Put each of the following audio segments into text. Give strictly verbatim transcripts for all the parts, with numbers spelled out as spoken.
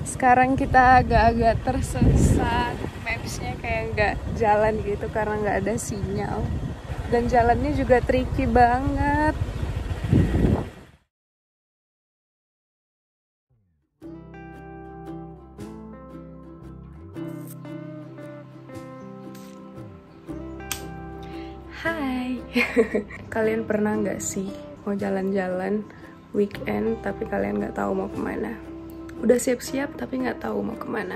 Sekarang kita agak-agak tersesat, mapsnya kayak nggak jalan gitu karena nggak ada sinyal. Dan jalannya juga tricky banget. Hai, kalian pernah nggak sih mau jalan-jalan weekend tapi kalian nggak tahu mau kemana? Udah siap-siap tapi nggak tahu mau kemana?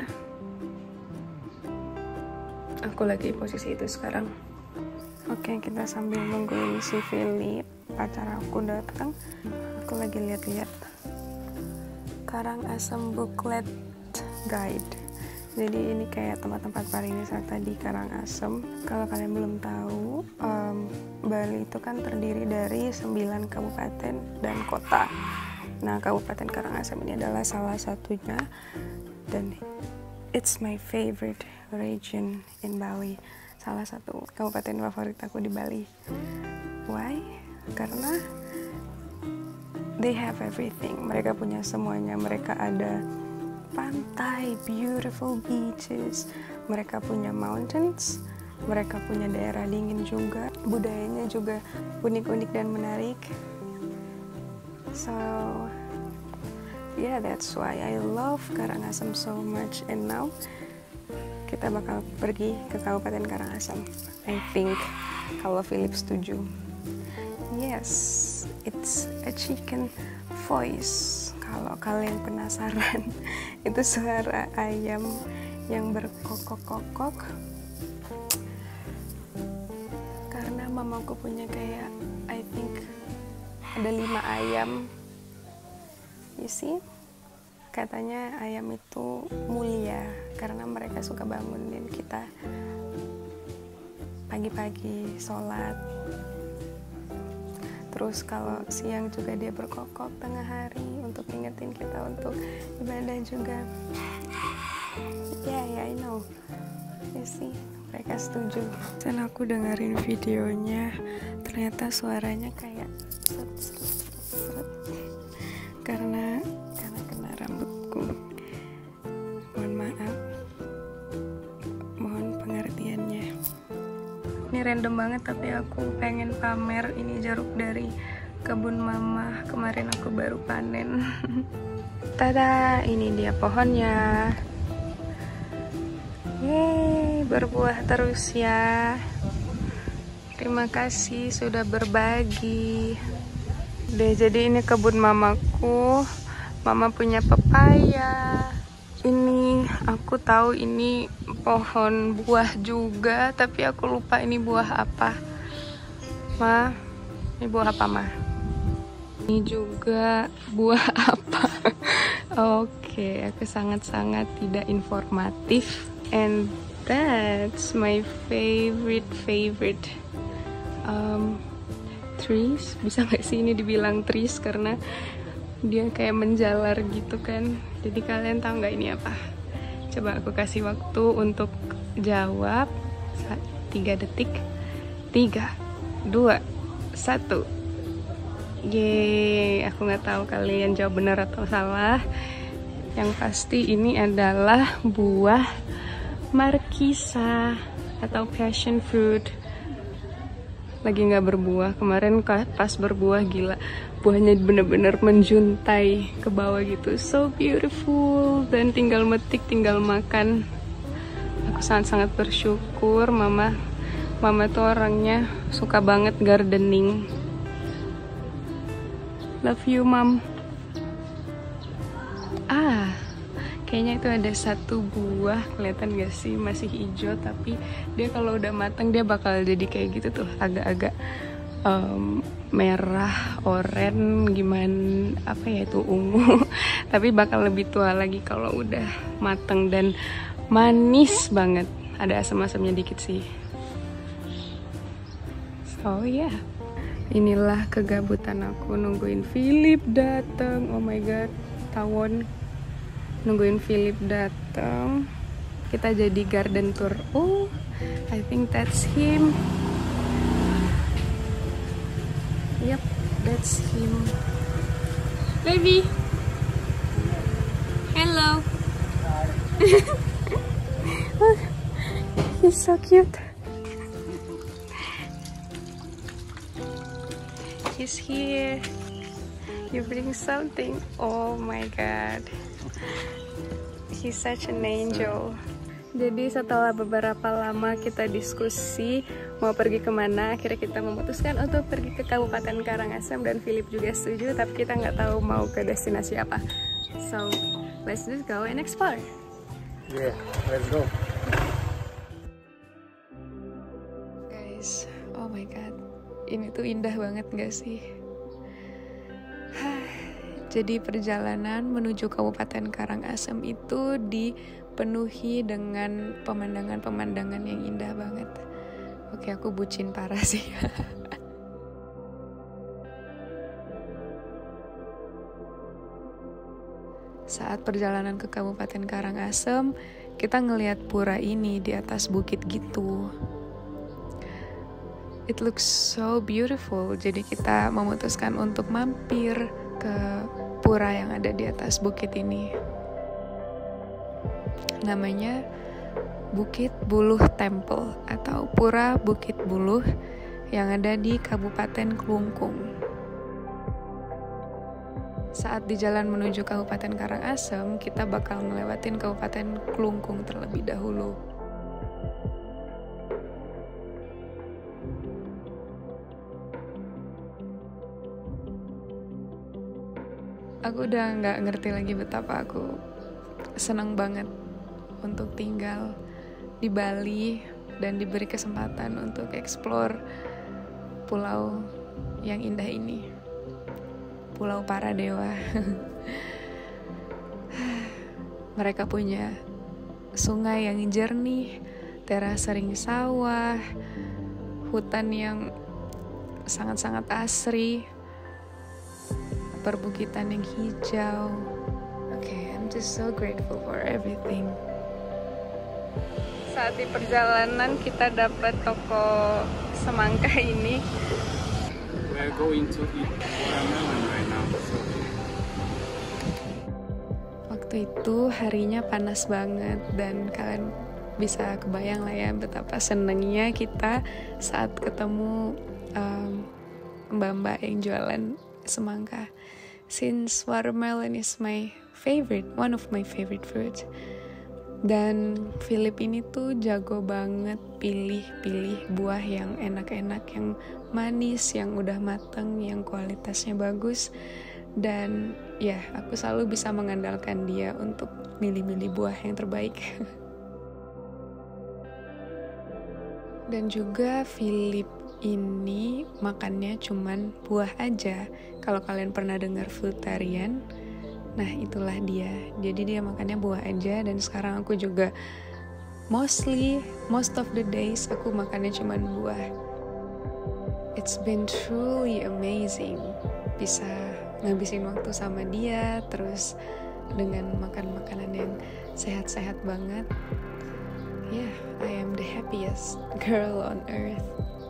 Aku lagi posisi itu sekarang. Oke, kita sambil nungguin si Philip, pacar aku datang. Aku lagi lihat-lihat Karangasem Booklet Guide. Jadi ini kayak tempat-tempat pariwisata di Karangasem. Kalau kalian belum tahu, um, Bali itu kan terdiri dari sembilan kabupaten dan kota. Nah, Kabupaten Karangasem ini adalah salah satunya, dan it's my favorite region in Bali. Salah satu kabupaten favorit aku di Bali. Why? Karena they have everything. Mereka punya semuanya. Mereka ada pantai, beautiful beaches. Mereka punya mountains. Mereka punya daerah dingin juga. Budayanya juga unik-unik dan menarik. So, yeah, that's why I love Karangasem so much. And now kita bakal pergi ke Kabupaten Karangasem. I think kalau Philip setuju. Yes, it's a chicken voice. Kalau kalian penasaran, itu suara ayam yang berkokok-kokok. Karena mamaku punya kayak, I think ada lima ayam. You see? Katanya ayam itu mulia karena mereka suka bangunin kita pagi-pagi sholat. Terus kalau siang juga dia berkokok tengah hari untuk ingetin kita untuk ibadah juga. Ya, yeah, yeah, I know. You see, mereka setuju. Dan aku dengerin videonya, ternyata suaranya kayak seret, seret, seret. Karena karena kena rambutku. Mohon maaf. Mohon pengertiannya. Ini random banget tapi aku pengen pamer ini jeruk dari kebun mama. Kemarin aku baru panen. Tada, ini dia pohonnya. Yeay, berbuah terus ya. Terima kasih sudah berbagi. Deh, jadi ini kebun mamaku. Mama punya pepaya. Ini aku tahu ini pohon buah juga, tapi aku lupa ini buah apa. Ma, ini buah apa, Ma? Ini juga buah apa? Oke, aku sangat-sangat tidak informatif. And that's my favorite favorite um, trees. Bisa nggak sih ini dibilang trees karena dia kayak menjalar gitu kan. Jadi kalian tahu nggak ini apa? Coba aku kasih waktu untuk jawab. Tiga detik. Tiga, dua, satu. Yeay, aku nggak tahu kalian jawab benar atau salah. Yang pasti ini adalah buah markisa atau passion fruit. Lagi nggak berbuah. Kemarin pas berbuah, gila, buahnya bener-bener menjuntai ke bawah gitu, so beautiful. Dan tinggal metik, tinggal makan. Aku sangat-sangat bersyukur. Mama mama tuh orangnya suka banget gardening. Love you, Mom. Ah, kayaknya itu ada satu buah, kelihatan gak sih, masih hijau, tapi dia kalau udah matang dia bakal jadi kayak gitu tuh, agak-agak um, merah, oranye, gimana, apa ya itu, ungu. Tapi bakal lebih tua lagi kalau udah matang dan manis banget. Ada asam-asamnya dikit sih. So ya, yeah. Inilah kegabutan aku nungguin Philip datang. Oh my god, tawon. Nungguin Philip datang, kita jadi garden tour. Oh, I think that's him. Yep, that's him. Baby, hello. He's so cute. He's here. You bring something. Oh my god. He's such an angel. Jadi setelah beberapa lama kita diskusi mau pergi kemana, akhirnya kita memutuskan untuk pergi ke Kabupaten Karangasem, dan Philip juga setuju, tapi kita nggak tahu mau ke destinasi apa. So let's just go and explore. Yeah, let's go. Guys, oh my god, ini tuh indah banget gak sih? Jadi perjalanan menuju Kabupaten Karangasem itu dipenuhi dengan pemandangan-pemandangan yang indah banget. Oke, aku bucin parah sih. Saat perjalanan ke Kabupaten Karangasem, kita ngelihat pura ini di atas bukit gitu. It looks so beautiful. Jadi kita memutuskan untuk mampir ke pura yang ada di atas bukit ini. Namanya Bukit Buluh Temple atau Pura Bukit Buluh yang ada di Kabupaten Klungkung. Saat di jalan menuju Kabupaten Karangasem, kita bakal ngelewatin Kabupaten Klungkung terlebih dahulu. Aku udah nggak ngerti lagi betapa aku senang banget untuk tinggal di Bali dan diberi kesempatan untuk explore pulau yang indah ini, Pulau Paradewa. Mereka punya sungai yang jernih, teras sering sawah, hutan yang sangat-sangat asri, perbukitan yang hijau. Okay, I'm just so grateful for everything. Saat di perjalanan kita dapat toko semangka ini. We're going to eat watermelon right now. So. Waktu itu harinya panas banget dan kalian bisa kebayang lah ya betapa senangnya kita saat ketemu um, mbak-mbak yang jualan semangka. Since watermelon is my favorite, one of my favorite fruits, dan Philip ini tuh jago banget pilih-pilih buah yang enak-enak, yang manis, yang udah mateng, yang kualitasnya bagus, dan ya aku selalu bisa mengandalkan dia untuk milih-milih buah yang terbaik. Dan juga Philip ini makannya cuman buah aja. Kalau kalian pernah dengar fruitarian, nah itulah dia. Jadi dia makannya buah aja, dan sekarang aku juga mostly, most of the days aku makannya cuman buah. It's been truly amazing bisa ngabisin waktu sama dia, terus dengan makan makanan yang sehat-sehat banget. Yeah, I am the happiest girl on earth.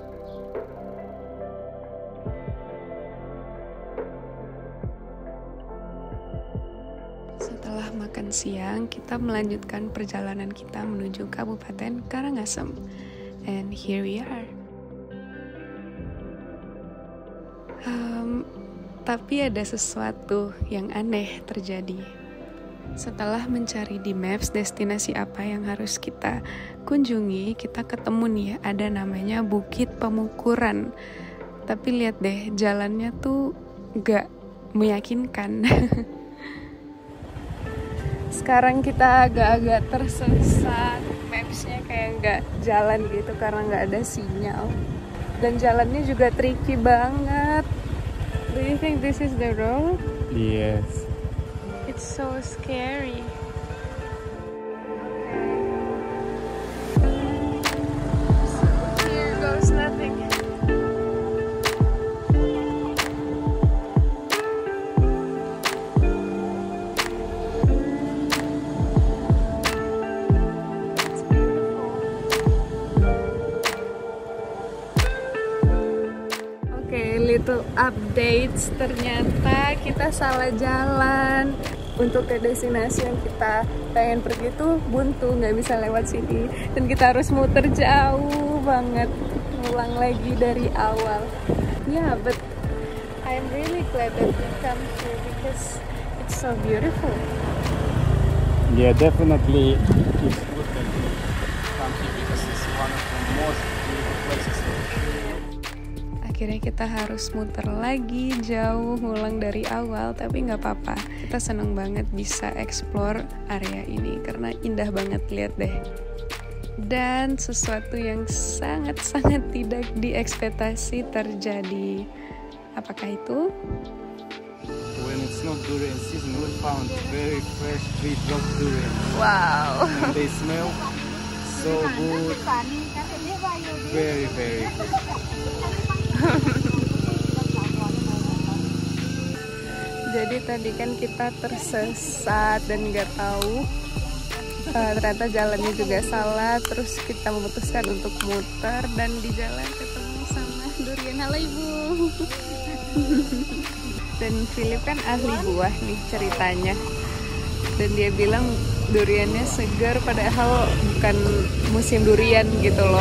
Setelah makan siang, kita melanjutkan perjalanan kita menuju Kabupaten Karangasem. And here we are. Um, tapi ada sesuatu yang aneh terjadi. Setelah mencari di maps destinasi apa yang harus kita kunjungi, kita ketemu nih ada namanya Bukit Pemukuran. Tapi lihat deh, jalannya tuh gak meyakinkan. Sekarang kita agak-agak tersesat, mapsnya kayak nggak jalan gitu karena nggak ada sinyal, dan jalannya juga tricky banget. Do you think this is the road? Yes. It's so scary. Here goes nothing. Little updates, ternyata kita salah jalan. untuk ke destinasi yang kita pengen pergi tuh buntu, nggak bisa lewat sini dan kita harus muter jauh banget, ngulang lagi dari awal. Yeah, but I'm really glad that we come here because it's so beautiful. Yeah, definitely it's good that you come here because it's one of the most beautiful places. Akhirnya kita harus muter lagi jauh, ngulang dari awal, tapi nggak apa-apa. Kita seneng banget bisa explore area ini karena indah banget, lihat deh. Dan sesuatu yang sangat-sangat tidak diekspektasi terjadi. Apakah itu? When it's not durian season, we found very fresh tree drop durian. Wow. And they smell so good. Very, very good. Jadi tadi kan kita tersesat dan nggak tahu, uh, ternyata jalannya juga salah. Terus kita memutuskan untuk muter dan di jalan ketemu sama durian. Halo ibu. Dan Philip kan ahli buah nih ceritanya, dan dia bilang duriannya segar padahal bukan musim durian gitu loh.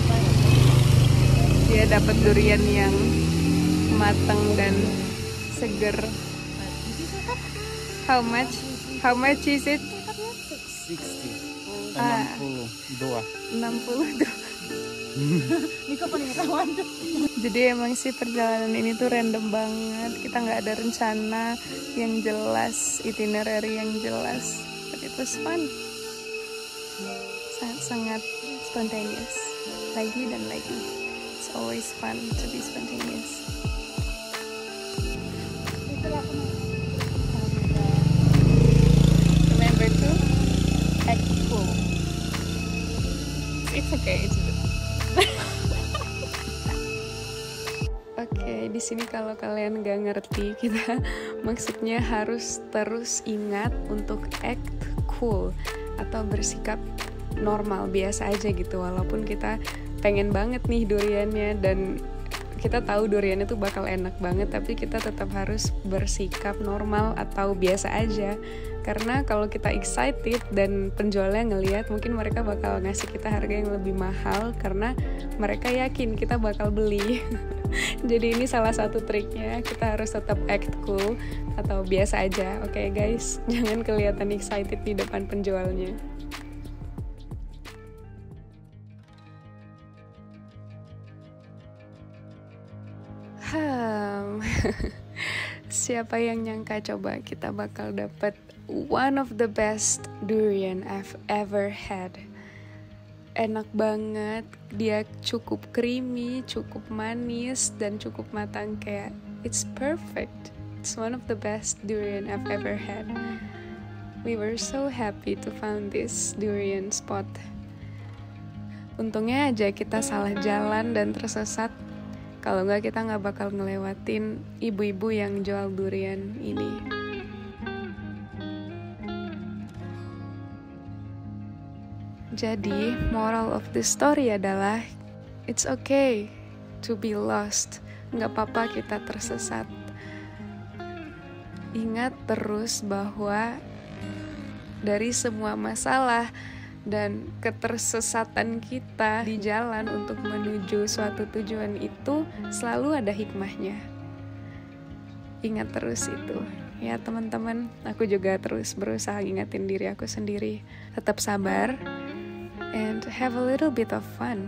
Dia dapat durian yang matang dan segar. How much? How much is it? sixty. Ah. enam puluh dua. enam puluh dua. Jadi emang sih perjalanan ini tuh random banget. Kita nggak ada rencana yang jelas, itinerary yang jelas. But it was fun. Sangat-sangat spontaneous. Lagi dan lagi. It's always fun to be spontaneous. Remember to act cool. It's okay, it's good. Oke, okay, di sini kalau kalian nggak ngerti, kita maksudnya harus terus ingat untuk act cool atau bersikap normal, biasa aja gitu, walaupun kita pengen banget nih duriannya dan kita tahu duriannya tuh bakal enak banget, tapi kita tetap harus bersikap normal atau biasa aja. Karena kalau kita excited dan penjualnya ngelihat, mungkin mereka bakal ngasih kita harga yang lebih mahal karena mereka yakin kita bakal beli. Jadi ini salah satu triknya, kita harus tetap act cool atau biasa aja. Oke okay, guys, jangan kelihatan excited di depan penjualnya. Hmm. Siapa yang nyangka coba kita bakal dapat one of the best durian I've ever had. Enak banget, dia cukup creamy, cukup manis, dan cukup matang, kayak it's perfect. It's one of the best durian I've ever had. We were so happy to find this durian spot. Untungnya aja kita salah jalan dan tersesat. Kalau nggak, kita nggak bakal ngelewatin ibu-ibu yang jual durian ini. Jadi, moral of the story adalah it's okay to be lost. Nggak apa-apa kita tersesat. Ingat terus bahwa dari semua masalah dan ketersesatan kita di jalan untuk menuju suatu tujuan itu selalu ada hikmahnya. Ingat terus itu. Ya teman-teman, aku juga terus berusaha ingatin diri aku sendiri. Tetap sabar and have a little bit of fun.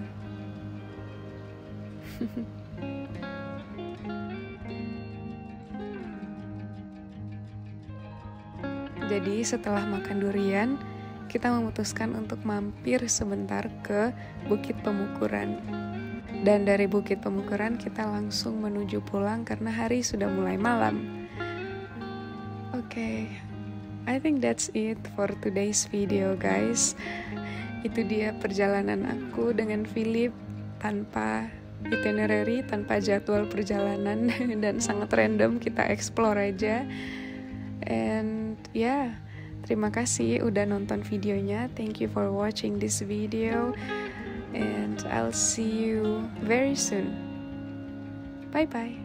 Jadi setelah makan durian, kita memutuskan untuk mampir sebentar ke Bukit Pemukuran. Dan dari Bukit Pemukuran kita langsung menuju pulang karena hari sudah mulai malam. Oke, okay, I think that's it for today's video guys. Itu dia perjalanan aku dengan Philip tanpa itinerary, tanpa jadwal perjalanan dan sangat random, kita explore aja. And yeah, terima kasih udah nonton videonya. Thank you for watching this video. And I'll see you very soon. Bye-bye.